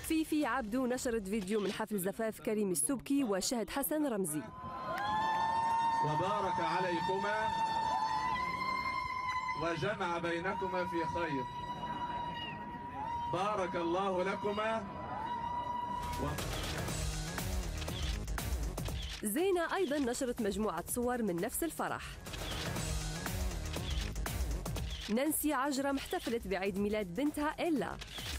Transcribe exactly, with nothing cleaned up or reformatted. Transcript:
فيفي عبدو نشرت فيديو من حفل زفاف كريم السبكي وشهد حسن رمزي. وبارك عليكما وجمع بينكما في خير. بارك الله لكما. و... زينة أيضا نشرت مجموعة صور من نفس الفرح. نانسي عجرم احتفلت بعيد ميلاد بنتها إلا.